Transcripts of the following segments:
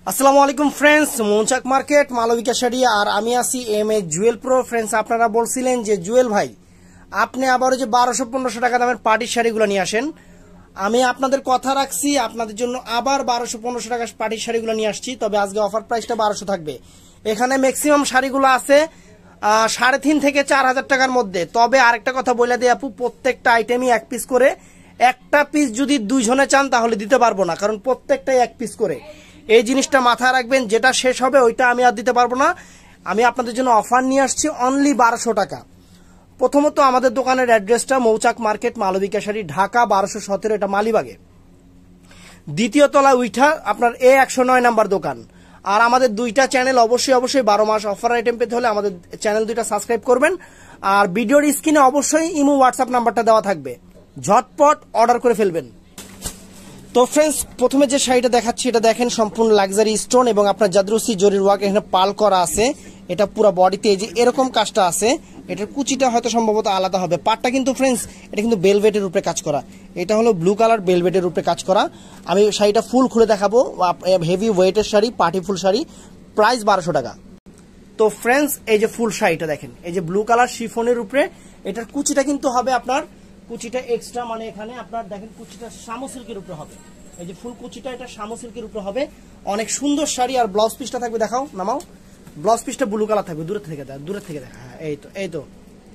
আসসালামু আলাইকুম ফ্রেন্ডস, মৌচাক মার্কেট মালবিকা শাড়ি আর আমি আছি M A Jewel Pro. Friends, আপনারা বলছিলেন যে জুয়েল ভাই আপনি আবারও যে 1200-1500 টাকা দামের পার্টির শাড়িগুলো নিয়ে আসেন। আমি আপনাদের কথা রাখছি, আপনাদের জন্য আবার 1200-1500 টাকা পার্টির শাড়িগুলো নিয়ে আসছি। তবে আজকে অফার প্রাইসটা 1200 থাকবে। এখানে ম্যাক্সিমাম শাড়িগুলো আছে 3,500 থেকে 4,000 টাকার মধ্যে। তবে আরেকটা কথা বলে দিই আপু, প্রত্যেকটা আইটেমই এক পিস করে। একটা পিস যদি 2 জনে চান তাহলে দিতে পারবো না, কারণ প্রত্যেকটাই এক পিস করে। এই জিনিসটা মাথায় রাখবেন, যেটা শেষ হবে ওইটা আমি আর দিতে পারবো না। আমি আপনাদের জন্য অফার নিয়ে আসছি অনলি 1200 টাকা। প্রথমত আমাদের দোকানের অ্যাড্রেসটা মৌচাক মার্কেট মালবিকা শাড়ি, ঢাকা 1217, এটা মালিবাগে। দ্বিতীয় তলা উইঠা আপনার A109 নাম্বার দোকান। আর আমাদের দুইটা চ্যানেল অবশ্যই 12 মাস অফার আইটেম পেতে হলে আমাদের চ্যানেল দুইটা সাবস্ক্রাইব করবেন। আর ভিডিওর স্ক্রিনে অবশ্যই ইমো হোয়াটসঅ্যাপ নাম্বারটা দেওয়া থাকবে, ঝটপট অর্ডার করে ফেলবেন। তো ফ্রেন্ডস, প্রথমে যে শাড়িটা দেখাচ্ছি এটা দেখেন, সম্পূর্ণ লাক্সারি স্টোন এবং আপনার জাদরুসি জরির ওয়ার্ক এখানে পাল করা আছে। এটা পুরো বডিতে এই যে এরকম কাজটা আছে। এটার কুচিটা হয়তো সম্ভবত আলাদা হবে। পাটটা কিন্তু ফ্রেন্ডস এটা কিন্তু বেলভেটের উপরে কাজ করা। এটা হলো ব্লু কালার বেলভেটের উপরে কাজ করা। আমি শাড়িটা ফুল খুলে দেখাবো। হেভি ওয়েটের sari, party full sari, price 1200 টাকা। তো ফ্রেন্ডস, এই যে ফুল শাড়িটা দেখেন, এই যে ব্লু কালার শিফনের উপরে। এটার কুচিটা কিন্তু হবে আপনার কুচিটা এক্সট্রা, মানে এখানে আপনার দেখেন কুচিটা শামু সিল্কের উপরে হবে। এই যে ফুল কুচিটা এটা শামু সিল্কের উপরে হবে। অনেক সুন্দর শাড়ি। আর ব্লাউজ পিসটা থাকবে, দেখাও নামাও। ব্লাউজ পিসটা ব্লু কালার থাকবে, দূরে থেকে দেখা। হ্যাঁ, এই তো।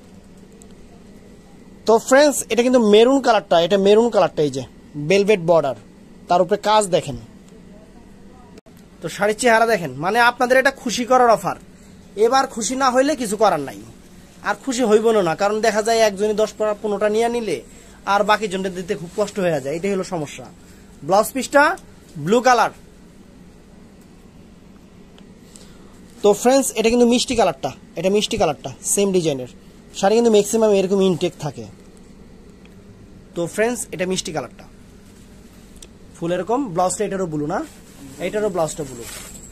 তো ফ্রেন্ডস, এটা কিন্তু মেরুন কালারটা, এটা মেরুন কালারটা, এই যে বেলভেট বর্ডার, তার উপরে কাজ দেখেন। তো শাড়ির চেহারা দেখেন, মানে আপনাদের এটা খুশি করার অফার। এবার খুশি না হইলে কিছু করার নাই, আর খুশি হইব না। কারণ দেখা যায় একজনই 10-15টা নিয়ে নিলে আর বাকি জনদের দিতে খুব কষ্ট হয়ে যায়, এটাই হলো সমস্যা। ব্লাউজ পিসটা ব্লু কালার। তো ফ্রেন্ডস, এটা কিন্তু মিষ্টি কালারটা, এটা মিষ্টি কালারটা সেম ডিজাইনের শাড়ি কিন্তু ম্যাক্সিমাম এরকম ইনটেক থাকে। তো ফ্রেন্ডস, এটা মিষ্টি কালারটা ফুল এরকম। ব্লাউজটা এটারও ব্লু না, এটারও ব্লাউজটা ব্লু।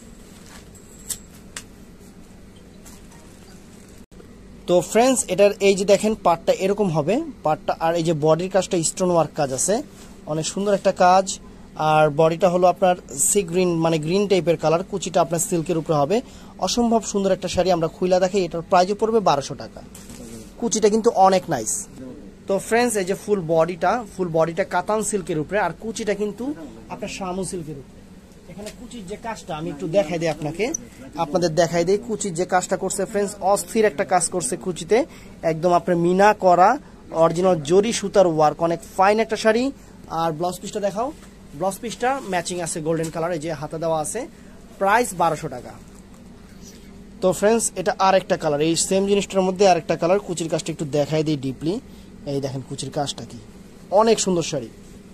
তো ফ্রেন্ডস, এটার এই যে দেখেন পাটটা এরকম হবে পাটটা। আর এই যে বডির কাজটা স্টোন ওয়ার্ক কাজ আছে, অনেক সুন্দর একটা কাজ। আর বডিটা হলো আপনার সি গ্রিন, মানে গ্রিন টাইপের কালার। কুচিটা আপনার সিল্কের উপরে হবে। অসম্ভব সুন্দর একটা শাড়ি। আমরা খুইলা দেখাই, এটার প্রাইসও পড়বে 1200 টাকা। কুচিটা কিন্তু অনেক নাইস। তো ফ্রেন্ডস, এই যে ফুল বডিটা কাতান সিল্কের উপরে, আর কুচিটা কিন্তু আপনার শামু সিল্কের উপরে। এখানে কুচির যে কাজটা আমি একটু দেখাই দিই আপনাদের দেখাই দিই। কুচির যে কাজটা করছে ফ্রেন্ডস, অস্থির একটা কাজ করছে কুচিতে। একদম আপনার মিনা করা অরিজিনাল জরি সুতার ওয়ার্ক, অনেক ফাইন একটা শাড়ি। আর ব্লাউজ পিসটা দেখাও। ব্লাউজ পিসটা ম্যাচিং আছে গোল্ডেন কালার, এই যে হাতে দেওয়া আছে। প্রাইস 1200 টাকা। তো ফ্রেন্ডস, এটা আর একটা কালার, এই সেম জিনিসটার মধ্যে আর একটা কালার। কুচির কাজটা একটু দেখাই দিই ডিপলি। এই দেখেন কুচির কাজটা কি, অনেক সুন্দর শাড়ি।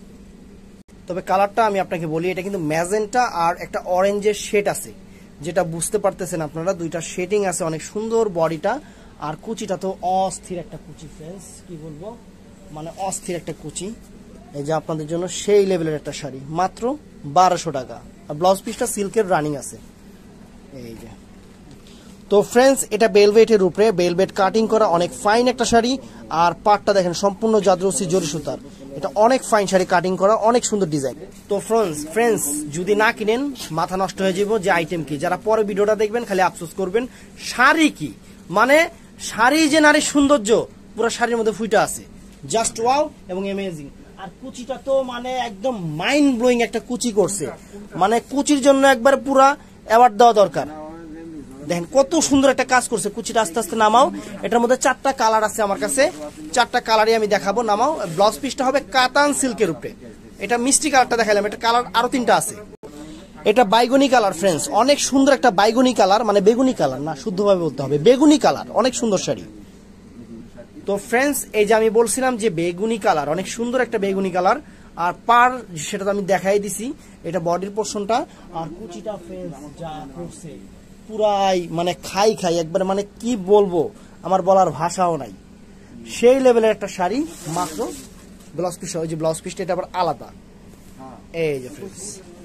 তবে কালারটা আমি আপনাকে বলি, এটা কিন্তু ম্যাজেন্টা আর একটা অরেঞ্জের শেড আছে, যেটা বুঝতে পারতেছেন আপনারা। দুইটা শেডিং আছে, অনেক সুন্দর বডিটা। আর কুচিটা তো অস্থির একটা কুচি ফ্রেন্ডস, কি বলবো, মানে অস্থির একটা কুচি। এই যে আপনাদের জন্য সেই লেভেলের একটা শাড়ি, মাত্র 1200 টাকা। আর ব্লাউজ পিসটা সিল্কের রানিং আছে, এই যে। তো ফ্রেন্ডস, এটা বেলভেটের উপরে, বেলভেট কাটিং করা, অনেক ফাইন একটা শাড়ি। আর পাটটা দেখেন সম্পূর্ণ জাদরসি জরি সুতার। এটা অনেক ফাইন শাড়ি, কাটিং করা, অনেক সুন্দর ডিজাইন। তো ফ্রেন্ডস, যদি না কিনেন মাথা নষ্ট হয়ে যাবো যে আইটেম কি। যারা পরে ভিডিওটা দেখবেন খালি আফসোস করবেন, শাড়ি কি, মানে শাড়ি যে নারীর সৌন্দর্য পুরো শাড়ির মধ্যে ফুইটা আছে, জাস্ট ওয়াও এবং অ্যামেজিং। আর কুচিটা তো মানে একদম মাইন্ড ব্লোয়িং একটা কুচি করছে, মানে কুচির জন্য একবার পুরা অ্যাওয়ার্ড দেওয়া দরকার। দেখেন কত সুন্দর একটা কাজ করছে। কুচিটা আস্তে আস্তে নামাও। এটার মধ্যে 4টা কালার আছে আমার কাছে, 4টা কালারই আমি দেখাবো। নামাও। ব্লাউজ পিসটা হবে কাতান সিল্কের উপরে। এটা মিষ্টি কালারটা দেখালাম, এটা কালার আরো 3টা আছে। এটা বাইগনি কালার ফ্রেন্ডস, অনেক সুন্দর একটা বাইগনি কালার, মানে বেগুনি কালার না, শুদ্ধভাবে বলতে হবে বেগুনি কালার, অনেক সুন্দর শাড়ি। তো ফ্রেন্ডস, এই যে আমি বলছিলাম যে বেগুনি কালার, অনেক সুন্দর একটা বেগুনি কালার। আর পার সেটা তো আমি দেখাই দিছি, এটা বডির পোর্শনটা। আর কুচিটা ফ্রেন্ডস যা করছে পুরাই মানে খাই একবার, মানে কি বলবো, আমার বলার ভাষাও নাই। সেই লেভেলের একটা শাড়ি, মাত্র। ব্লাউজ পিস, ওই যে ব্লাউজ পিসটা এটা আবার আলাদা, এই যে ফ্রেন্ডস।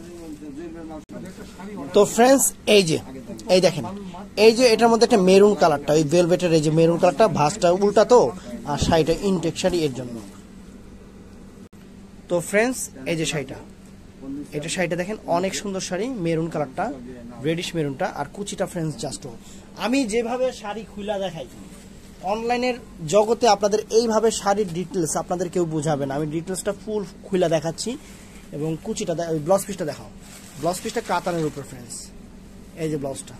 তো ফ্রেন্ডস, এই দেখেন, এই যে এটার মধ্যে একটা মেরুন কালারটা, ওই ভেলভেটের এই যে মেরুন কালারটা, ভাঁজটা উল্টা তো, আর শাড়িটা ইনটেক শাড়ি এর জন্য। তো ফ্রেন্ডস, এই যে শাড়িটা এটা শাড়িটা দেখেন অনেক সুন্দর শাড়ি, মেরুন কালারটা, রেডিশ মেরুনটা, আর কুচিটা ফ্রেন্ডস জাস্ট। আমি যেভাবে শাড়ি খুলা দেখাই অনলাইনের জগতে আপনাদের এইভাবে শাড়ির ডিটেলস আপনাদের কেউ বোঝাবে না। আমি ডিটেলসটা ফুল খুলা দেখাচ্ছি। এবং কুচিটা ব্লাউজ পিসটা দেখাও। ব্লাউজ পিসটা কাতানের উপর ফ্রেন্ডস, এই যে ব্লাউজটা।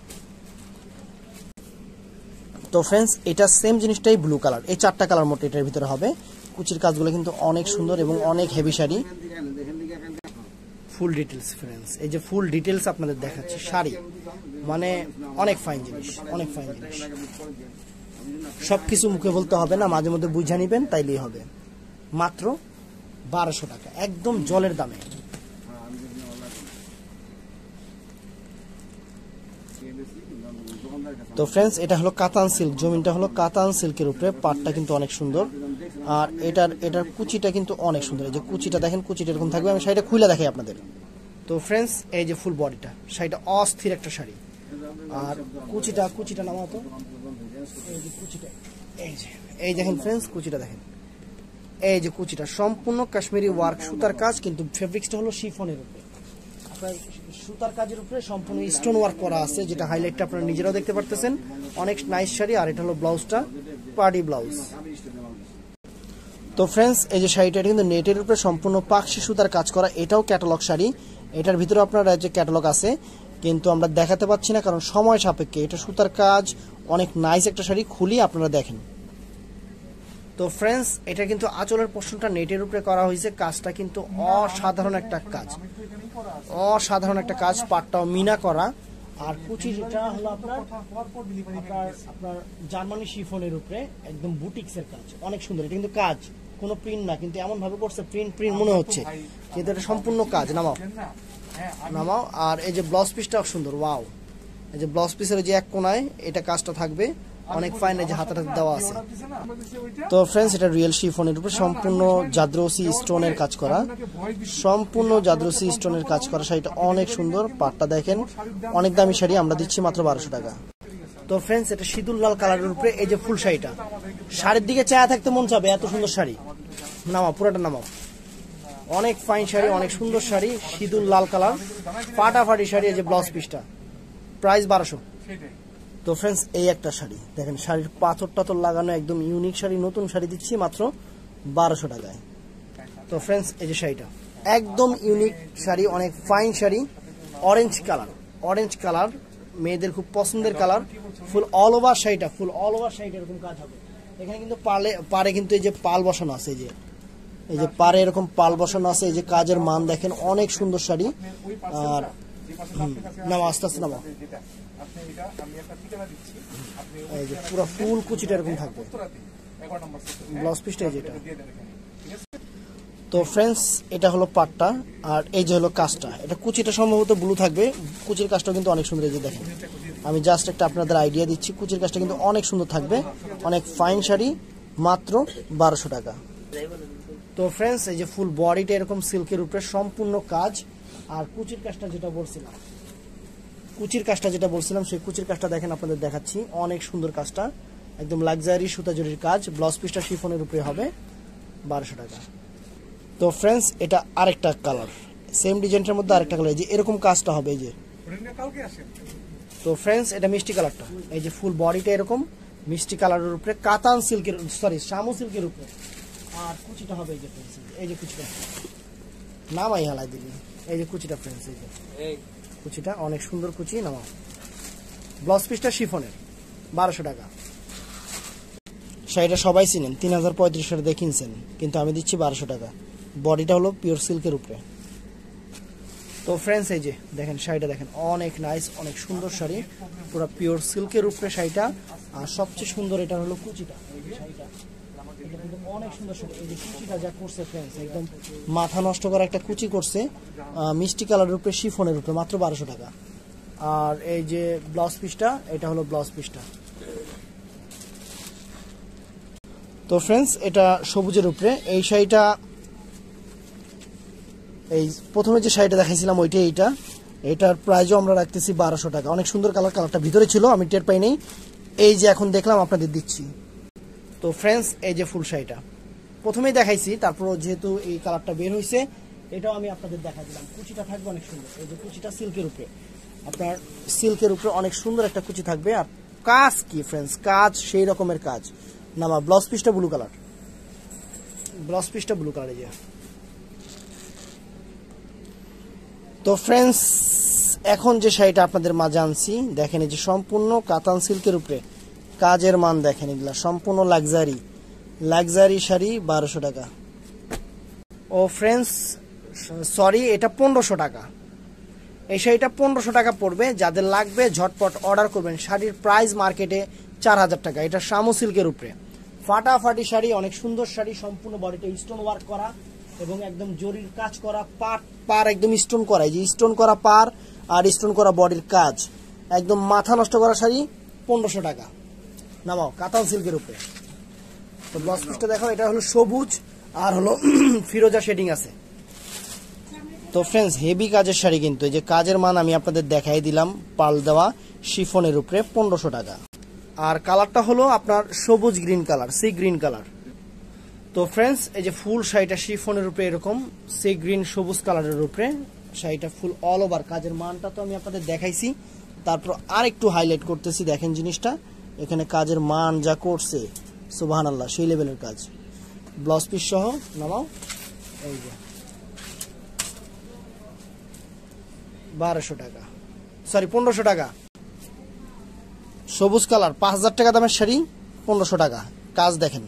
তো ফ্রেন্ডস এটা সেম জিনিসটাই ব্লু কালার, এই 4টা কালার মোট এটার ভিতরে হবে। কুচির কাজগুলো কিন্তু অনেক সুন্দর এবং অনেক heavy sari. Full details friends, এই যে ফুল ডিটেলস আপনাদের দেখাচ্ছি। শাড়ি মানে অনেক ফাইন জিনিস, অনেক ফাইন জিনিস। সবকিছু মুখে বলতে হবে না, মাঝে মধ্যে বুঝা নিবেন তাইলেই হবে। মাত্র 1200 টাকা, একদম জলের দামে। তো ফ্রেন্ডস এটা হলো কাতান সিল্ক, জমিনটা হলো কাতান সিল্কের উপরে, পাটটা কিন্তু অনেক সুন্দর। আর এটার কুচিটা কিন্তু অনেক সুন্দর। এই যে কুচিটা দেখেন, কুচিটা এরকম থাকবে। আমি শাড়িটা খুলে দেখাই আপনাদের। তো ফ্রেন্ডস এই যে ফুল বডিটা, শাড়িটা অস্থির একটা শাড়ি। আর কুচিটা নামাও তো, এই যে কুচিটা, এই দেখেন ফ্রেন্ডস কুচিটা দেখেন, এই যে কুচিটা সম্পূর্ণ কাশ্মীরি ওয়ার্ক, সুতার কাজ, কিন্তু ফেব্রিক্সটা হলো শিফনের উপরে। আপনার সুতার কাজের উপরে সম্পূর্ণ স্টোন ওয়ার্ক করা আছে, যেটা হাইলাইটটা আপনারা নিজেরাও দেখতে পারতেছেন। অনেক নাইস শাড়ি। আর এটা হলো ব্লাউজটা, পার্টি ব্লাউজ। তো ফ্রেন্ডস এই যে শাড়িটা কিন্তু নেটের উপরে সম্পূর্ণ পাকশি সুতার কাজ করা, এটাও ক্যাটালগ শাড়ি। এটার ভিতরে আপনার যে ক্যাটালগ আছে, কিন্তু আমরা দেখাতে পাচ্ছি না কারণ সময় সাপেক্ষে। এটা সুতার কাজ, অনেক নাইস একটা শাড়ি, খুলি আপনারা দেখেন। তো ফ্রেন্ডস এটা কিন্তু আঁচলের পোর্শনটা নেটের উপরে করা হয়েছে, কাজটা কিন্তু অসাধারণ একটা কাজ, অসাধারণ একটা কাজ। পাটটাও মিনা করা। আর কুচির এটা হলো আপনার জার্মানি শিফনের উপরে, একদম বুটিক্সের কাজ, অনেক সুন্দর। এটা কিন্তু কাজ, কোনো প্রিন্ট না, কিন্তু এমন ভাবে করছে প্রিন্ট মনে হচ্ছে, কিন্তু এটা সম্পূর্ণ কাজ। নামাও। আর এই যে ব্লাউজ পিসটাও সুন্দর, ওয়াও। এই যে ব্লাউজ পিসের যে এক কোনায় এটা কাজটা থাকবে, অনেক ফাইন। এই যে হাতাটা দেওয়া আছে। তো ফ্রেন্ডস এটা রিয়েল শিফনের উপর সম্পূর্ণ জাদ্রসি স্টোনের কাজ করা, সম্পূর্ণ জাদ্রসি স্টোনের কাজ করা। শাড়িটা অনেক সুন্দর, পাটটা দেখেন, অনেক দামি শাড়ি। আমরা দিচ্ছি মাত্র 1200 টাকা। তো ফ্রেন্ডস এটা সিঁদুর লাল কালারের উপরে এই যে ফুল শাড়িটা, শাড়ির দিকে চায়া থাকতে মন চাবে, এত সুন্দর শাড়ি। নামাও, পুরোটা নামাও। অনেক ফাইন শাড়ি, অনেক সুন্দর শাড়ি, সিঁদুর লাল কালার, ফাটাফাটি শাড়ি। এই যে ব্লাউজ পিসটা, প্রাইস 1200। তো ফ্রেন্ডস এই একটা শাড়ি দেখেন, শাড়ির পাথর টাথর লাগানো, একদম ইউনিক শাড়ি, নতুন শাড়ি দিচ্ছি মাত্র 1200 টাকায়। তো ফ্রেন্ডস এই যে শাড়িটা একদম ইউনিক শাড়ি, অনেক ফাইন শাড়ি, অরেঞ্জ কালার, মেয়েদের খুব পছন্দের কালার। ফুল অল ওভার শাড়িটা, এরকম কাজ হবে। এখানে কিন্তু পারে কিন্তু এই যে পাল বসানো আছে, এই যে পারে এরকম পাল বসানো আছে। এই যে কাজের মান দেখেন, অনেক সুন্দর শাড়ি। আর নামা, আস্তে আস্তে নামা। এই যে পুরো ফুল কুচিটা এরকম থাকবে, ব্লাউজ পিসটা যেটা। তো ফ্রেন্ডস এটা হলো পাটটা, আর এই যে হলো কাজটা। এটা কুচিটা সম্ভবত ব্লু থাকবে, কুচির কাজটা কিন্তু অনেক সুন্দর। এই যে দেখেন, আমি জাস্ট একটা আপনাদের আইডিয়া দিচ্ছি, কুচির কাজটা কিন্তু অনেক সুন্দর থাকবে। অনেক ফাইন শাড়ি, মাত্র 1200 টাকা। তো ফ্রেন্ডস এই যে ফুল বডিটা এরকম সিল্কের উপরে সম্পূর্ণ কাজ। আর কুচির কাজটা যেটা বলছিলাম সেই কুচির কাজটা দেখেন, আপনাদের দেখাচ্ছি। অনেক সুন্দর কাজটা, একদম লাক্সারি সুতা জরির কাজ। ব্লাউজ পিসটা শিফনের উপরে হবে, 1200 টাকা। তো ফ্রেন্ডস এটা আরেকটা কালার, সেম ডিজাইনটার মধ্যে আরেকটা কালার, যে এরকম কাজটা হবে। এই যে তো ফ্রেন্ডস এটা মিষ্টি কালারটা, এই যে ফুল বডিটা এরকম মিষ্টি কালারের উপরে, কাতান সিল্কের, শামু সিল্কের উপরে। আর কুচিটা হবে এই যে ফ্রেন্ডস, এই যে কুচিটা নামাই হালাই দিলি। এই যে কুচিটা ফ্রেন্ডস, এই যে কুচিটা অনেক সুন্দর কুচি। নামাও। ব্লাউজ পিসটা শিফনের, 1200 টাকা। শাড়িটা সবাই চিনেন, 3035 টাকা দিয়ে কিনছেন, কিন্তু আমি দিচ্ছি 1200 টাকা। বডিটা হলো পিওর সিল্কের উপরে। তো ফ্রেন্ডস এই যে দেখেন শাড়িটা দেখেন, অনেক নাইস, অনেক সুন্দর শাড়ি, পুরো পিওর সিল্কের উপরে শাড়িটা। আর সবচেয়ে সুন্দর এটা হলো কুচিটা, এই যে শাড়িটা অনেক সুন্দর শাড়ি। এই যে কুচিটা যা করছে ফ্রেন্ডস, একদম মাথা নষ্ট করা একটা কুচি করছে, মিষ্টি কালারের উপরে, শিফনের উপরে, মাত্র 1200 টাকা। আর এই যে ব্লাউজ পিসটা, এটা হলো ব্লাউজ পিসটা। তো ফ্রেন্ডস এটা সবুজের উপরে এই শাড়িটা, এই প্রথমে যে শাড়িটা দেখাইছিলাম ওইটাই, এটার প্রাইসও আমরা রাখতেছি 1200 টাকা। অনেক সুন্দর কালারটা ভিতরে ছিল, আমি টের পাই নাই, এই যে এখন দেখলাম আপনাদের দিচ্ছি। তো ফ্রেন্ডস এই যে ফুল শাড়িটা প্রথমেই দেখাইছি, তারপর যেহেতু এই কালারটা বের হয়েছে, এটাও আমি আপনাদের দেখা দিলাম। কুচিটা থাকবে অনেক সুন্দর, এই যে কুচিটা সিল্কের উপরে, আপনার সিল্কের উপরে অনেক সুন্দর একটা কুচি থাকবে। আর কাজ কি ফ্রেন্ডস, কাজ সেই রকমের কাজ। নামা ব্লাউজ পিসটা ব্লু কালার, ব্লাউজ পিসটা ব্লু কালার। এই যে তো ফ্রেন্ডস এখন যে শাড়িটা আপনাদের মাঝে আনছি দেখেন, এই যে সম্পূর্ণ কাতান সিল্কের উপরে কাজের মান দেখেন, এগুলা সম্পূর্ণ লাক্সারি লাক্সারি শাড়ি 1200 টাকা। ও ফ্রেন্ডস সরি, এটা 1500 টাকা। এই শাড়িটা 1500 টাকা পড়বে। যাদের লাগবে ঝটপট অর্ডার করবেন। শাড়ির প্রাইস মার্কেটে 4000 টাকা। এটা শামু সিল্কের উপরে ফাটাফাটি শাড়ি, অনেক সুন্দর শাড়ি, সম্পূর্ণ বডিতে স্টোন ওয়ার্ক করা এবং একদম জরির কাজ করা, পার একদম স্টোন করা, এই যে স্টোন করা পার আর স্টোন করা বডির কাজ, একদম মাথা নষ্ট করা শাড়ি 1500 টাকা। নামাও কাতান সিল্কের উপরে। তো ব্লাউজ পিসটা দেখো, এটা হলো সবুজ আর হলো ফিরোজা শেডিং আছে। তো ফ্রেন্ডস হেভি কাজের শাড়ি, কিন্তু এই যে কাজের মান আমি আপনাদের দেখাই দিলাম, পাল দেওয়া শিফনের উপরে 1500 টাকা। আর কালারটা হলো আপনার সবুজ green colour, sea green colour. তো ফ্রেন্ডস এই যে ফুল শাড়িটা শিফনের উপরে এরকম সি গ্রিন সবুজ কালারের উপরে শাড়িটা ফুল অল ওভার। কাজের মানটা তো আমি আপনাদের দেখাইছি, তারপর আর একটু হাইলাইট করতেছি। দেখেন জিনিসটা, এখানে কাজের মান যা করছে সুবহানাল্লাহ, সেই লেভেলের কাজ। ব্লাউজ পিস সহ নামাও, এই যে 1200 টাকা, সরি 1500 টাকা। সবুজ কালার 5000 টাকা দামের শাড়ি 1500 টাকা। কাজ দেখেন।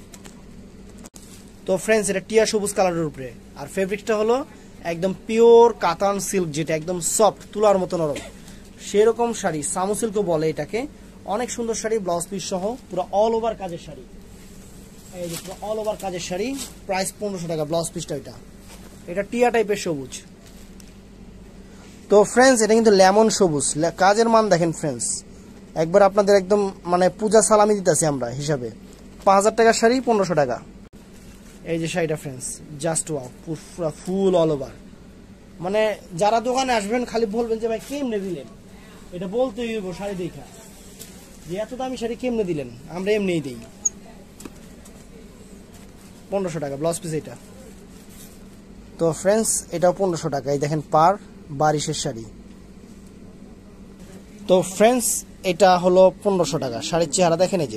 তো ফ্রেন্ডস এটা টিয়া সবুজ কালারের উপরে, আর ফেব্রিকটা হলো একদম পিওর কাতান সিল্ক, যেটা একদম সফট, তুলার মতো নরম, সেরকম শাড়ি সামু সিল্কও বলে এটাকে। অনেক সুন্দর শাড়ি, ব্লাউজ পিস সহ পুরো অল ওভার কাজের শাড়ি। এই যে পুরো অল ওভার কাজের শাড়ি, প্রাইস 1500 টাকা। ব্লাউজ পিসটা এটা টিয়া টাইপের সবুজ। তো ফ্রেন্ডস এটা কিন্তু লেমন সবুজ। কাজের মান দেখেন ফ্রেন্ডস, একবার আপনাদের একদম মানে পূজা সালামি দিতেছি আমরা হিসাবে। 5000 টাকার শাড়ি 1500 টাকা। এই যে শাড়িটা ফ্রেন্ডস জাস্ট ওয়াও, পুরো ফুল অল ওভার। মানে যারা দোকানে আসবেন খালি বলবেন যে ভাই কেমনে দিলেন, এটা বলতেই হইব শাড়ি দেখা, যে এত দামি শাড়ি কেমনে দিলেন, আমরা এমনিই দিই। 1500 টাকা ব্লাউজ পিস এটা। তো ফ্রেন্ডস এটাও 1500 টাকা। এই দেখেন পার বারিশের শাড়ি। তো ফ্রেন্ডস এটা হলো 1500 টাকা। শাড়ির চেহারা দেখেন এই যে।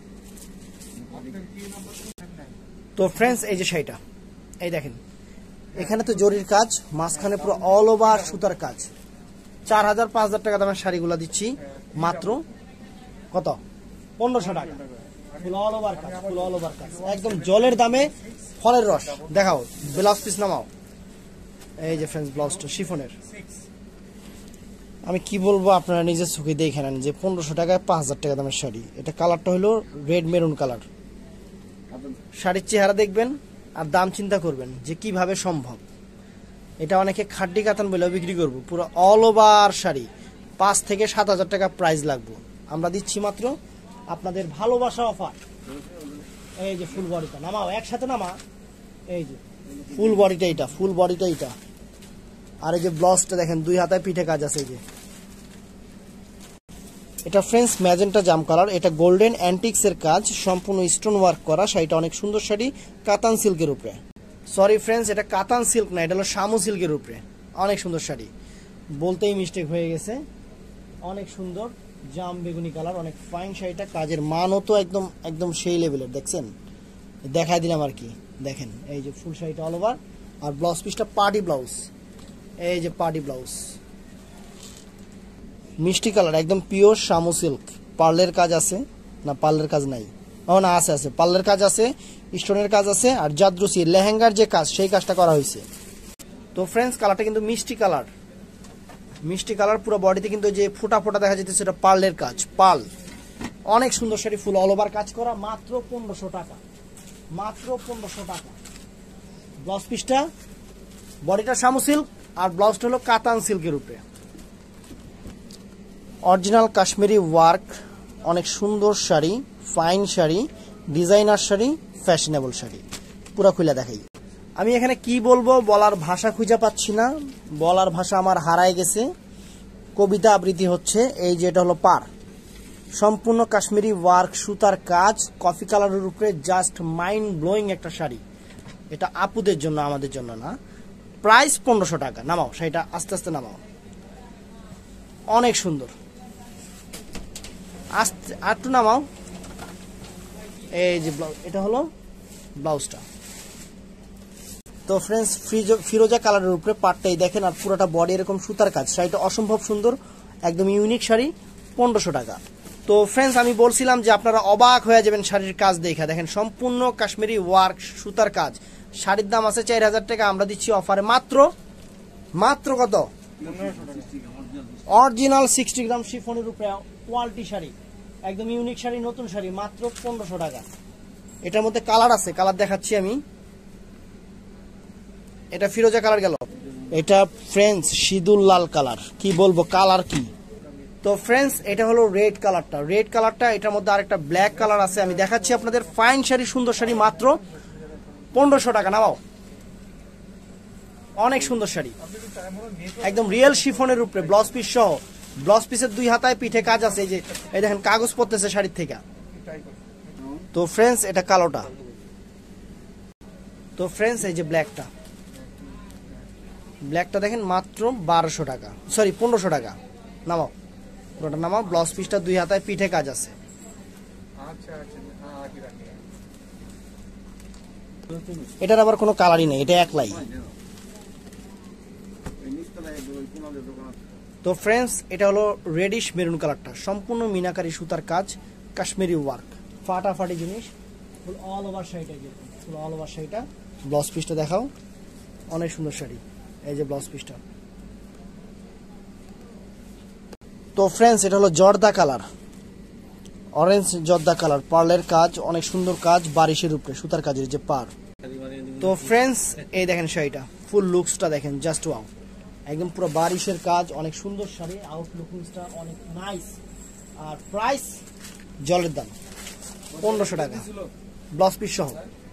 তো ফ্রেন্ডস এই যে শাড়িটা, এই দেখেন এখানে তো জরির কাজ, মাঝখানে পুরো অল ওভার সুতার কাজ। 4000-5000 টাকা দামের শাড়িগুলো দিচ্ছি মাত্র কত, 1500 টাকা। ফুল অল ওভার কাজ, ফুল অল ওভার কাজ, একদম জলের দামে ফলের রস। দেখাও ব্লাউজ পিস নামাও। এই যে ফ্রেন্ডস ব্লাউজটা শিফনের। আমি কি বলবো, আপনারা নিজের চোখে দেখে নেন যে 1500 টাকায় 5000 টাকা দামের শাড়ি। এটা কালারটা হলো রেড মেরুন কালার। শাড়ির চেহারা দেখবেন আর দাম চিন্তা করবেন যে কিভাবে সম্ভব। এটা অনেকে খাড্ডি কাতান বলেও বিক্রি করবো। পুরো অল ওভার শাড়ি 5 থেকে 7000 টাকা প্রাইস লাগবে। আমরা দিচ্ছি মাত্র আপনাদের ভালোবাসা অফার। এই যে ফুল বডিটা নামাও, একসাথে নামা। এই যে ফুল বডিটা, এটা ফুল বডিটা এটা। আর এই যে ব্লাউজটা দেখেন, 2 হাতায় পিঠে কাজ আছে। এই যে এটা ফ্রেন্ডস ম্যাজেন্টা জাম কালার। এটা গোল্ডেন অ্যান্টিক্স এর কাজ, সম্পূর্ণ স্টোন ওয়ার্ক করা। শাড়িটা অনেক সুন্দর শাড়ি, কাতান সিল্কের উপরে। সরি ফ্রেন্ডস এটা কাতান সিল্ক না, এটা হলো শামু সিল্কের উপরে। অনেক সুন্দর শাড়ি, বলতেই মিস্টেক হয়ে গেছে। অনেক সুন্দর জাম বেগুনি কালার, অনেক ফাইন শাড়িটা। কাজের মানও তো একদম একদম সেই লেভেলের, দেখছেন দেখাই দিলাম আর কি। দেখেন এই যে ফুল শাড়িটা অল ওভার। আর ব্লাউজ পিসটা পার্টি ব্লাউজ। এই যে পার্টি ব্লাউজ, মিষ্টি কালার, একদম পিওর শামু সিল্ক। পার্লের কাজ আছে না, পার্লের কাজ নাই? ও না, আছে আছে, পার্লের কাজ আছে, স্টোনের কাজ আছে। আর জাদ্রুসি লেহেঙ্গার যে কাজ, সেই কাজটা করা হয়েছে। তো ফ্রেন্ডস কালারটা কিন্তু মিষ্টি কালার, মিষ্টি কালার। পুরো বডিতে কিন্তু যে ফোটা ফোটা দেখা যেতেছে, এটা পার্লের কাজ, পার্ল। অনেক সুন্দর শাড়ি, ফুল অল ওভার কাজ করা, মাত্র 1500 টাকা। মাত্র 1500 টাকা। ব্লাউজ পিসটা, বডিটা শামু সিল্ক আর ব্লাউজটা হলো কাতান সিল্কের উপরে। অরিজিনাল কাশ্মীরি ওয়ার্ক, অনেক সুন্দর sari, fine sari, designer sari, fashionable sari. পুরো খুলে দেখাই। আমি এখানে কি বলবো, বলার ভাষা খুঁজে পাচ্ছি না, বলার ভাষা আমার হারায় গেছে। কবিতা আবৃত্তি হচ্ছে। এই যে এটা হলো পার, সম্পূর্ণ কাশ্মীরি ওয়ার্ক, সুতার কাজ, কফি কালারের উপরে, জাস্ট মাইন্ড ব্লোয়িং একটা শাড়ি। এটা আপুদের জন্য, আমাদের জন্য না। প্রাইস 1500 টাকা। নামাও শাড়িটা, আস্তে আস্তে নামাও, অনেক সুন্দর, আস্তে আরেকটু নামাও। এই যে ব্লাউজ, এটা হলো ব্লাউজটা। তো ফ্রেন্ডস ফিরোজা কালারের উপরে পাটটাই দেখেন, আর পুরোটা বডি এরকম সুতার কাজ। শাড়িটা অসম্ভব সুন্দর, একদম ইউনিক শাড়ি, 1500 টাকা। তো ফ্রেন্ডস আমি বলছিলাম যে আপনারা অবাক হয়ে যাবেন শাড়ির কাজ দেখে। দেখেন সম্পূর্ণ কাশ্মীরি ওয়ার্ক, সুতার কাজ। শাড়ির দাম আছে 4000 টাকা, আমরা দিচ্ছি অফারে মাত্র কত? অরিজিনাল 60 গ্রাম শিফনের উপরে কোয়ালিটি শাড়ি, একদম ইউনিক শাড়ি, নতুন শাড়ি, মাত্র 1500 টাকা। এটার মধ্যে কালার আছে, কালার দেখাচ্ছি আমি। এটা ফিরোজা কালার গেল, এটা ফ্রেন্ডস সিঁদুর লাল কালার, কি বলবো কালার কি। তো ফ্রেন্ডস এটা হলো রেড কালারটা, এটার মধ্যে আরেকটা ব্ল্যাক কালার আছে, আমি দেখাচ্ছি আপনাদের। ফাইন শাড়ি, সুন্দর শাড়ি, মাত্র 1500 টাকা। নাও, অনেক সুন্দর শাড়ি, একদম রিয়েল শিফনের উপরে, ব্লাউজ পিস সহ। ব্লাউজ পিসের 2 হাতায় পিঠে কাজ আছে, এই যে এই দেখেন কাগজ পড়তেছে শাড়ির থেকে। তো ফ্রেন্ডস এটা কালোটা। তো ফ্রেন্ডস এই যে ব্ল্যাকটা দেখেন, মাত্র 1200 টাকা, সরি 1500 টাকা। নামাও, পুরোটা নামাও। ব্লাউজ পিসটা 2 হাতায় পিঠে কাজ আছে। এটার আবার কোনো কালারই নেই, এটা একলাই। তো ফ্রেন্ডস এটা হলো রেডিশ মেরুন কালারটা, সম্পূর্ণ মিনাকারি সুতার কাজ, কাশ্মীরি ওয়ার্ক, ফাটাফাটি জিনিস, ফুল অল ওভার শাড়িটা, ফুল অল ওভার শাড়িটা। ব্লাউজ পিসটা দেখাও, অনেক সুন্দর শাড়ি, এই যে ব্লাউজ পিসটা। তো ফ্রেন্ডস এটা হলো জর্দা কালার, অরেঞ্জ জর্দা কালার, পার্লের কাজ, অনেক সুন্দর কাজ, বারিশের উপরে সুতার কাজের যে পার। তো ফ্রেন্ডস এই দেখেন শাড়িটা, ফুল লুকসটা দেখেন, জাস্ট ওয়াও, একদম পুরো বারিশের কাজ, অনেক সুন্দর শাড়ি, আউট লুকিংসটা অনেক নাইস। আর প্রাইস জলের দাম, 1500 টাকা, ব্লাউজ পিস সহ।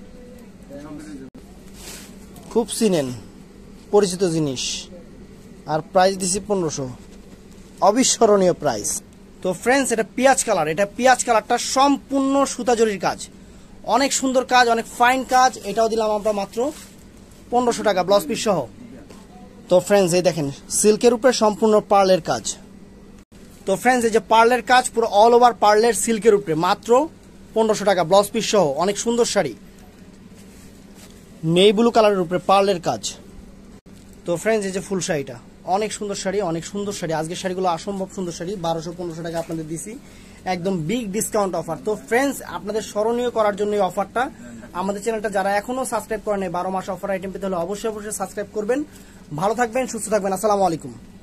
খুব চিনেন, পরিচিত জিনিস, আর প্রাইস দিছি 1500, অবিস্মরণীয় প্রাইস। তো ফ্রেন্ডস এটা পেঁয়াজ কালারটা সম্পূর্ণ সুতা জরির কাজ, অনেক সুন্দর কাজ, অনেক ফাইন কাজ। এটাও দিলাম আমরা মাত্র 1500 টাকা, ব্লাউজ পিস সহ। তো ফ্রেন্ডস এই দেখেন সিল্কের উপরে সম্পূর্ণ পার্লের কাজ। তো ফ্রেন্ডস এই যে পার্লের কাজ, পুরো অল ওভার পার্লের, সিল্কের উপরে, মাত্র 1500 টাকা, ব্লাউজ পিস সহ। অনেক সুন্দর শাড়ি, নেই ব্লু কালারের উপরে পার্লের কাজ। তো ফ্রেন্ডস এই যে ফুল শাড়িটা, অনেক সুন্দর শাড়ি, অনেক সুন্দর শাড়ি। আজকের শাড়িগুলো অসম্ভব সুন্দর শাড়ি, 1200-1500 টাকা আপনাদের দিছি, একদম বিগ ডিসকাউন্ট অফার। তো ফ্রেন্ডস আপনাদের স্মরণীয় করার জন্য এই অফারটা। আমাদের চ্যানেলটা যারা এখনো সাবস্ক্রাইব করেন, 12 মাস অফার আইটেম পেতে হলে অবশ্যই সাবস্ক্রাইব করবেন। ভালো থাকবেন, সুস্থ থাকবেন, আসসালামু আলাইকুম।